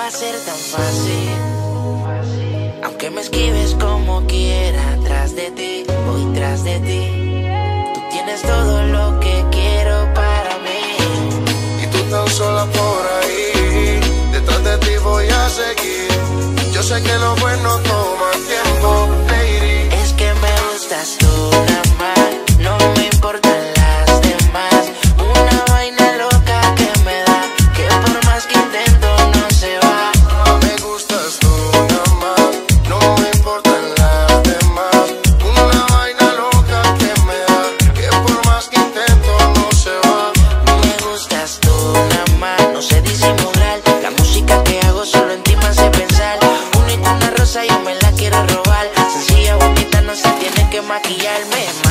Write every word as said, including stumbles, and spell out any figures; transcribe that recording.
va a ser tan fácil. Aunque me esquives como quiera, tras de ti, voy tras de ti. Tú tienes todo lo que quiero para mí. Y tú tan sola por ahí, detrás de ti voy a seguir. Yo sé que lo bueno toma tiempo, lady. Es que me gustas tú nada más, no me importan las demás. Una vaina loca que me da, que por más que intento no se va. Me gustas tú nada más, no me importan las demás. Una vaina loca que me da, que por más que intento no se va. Me gustas tú nada más, no sé disimular. La música que hago solo en ti me hace pensar. Una y una rosa yo me la quiero robar. Sencilla, bonita, no se tiene que maquillarme.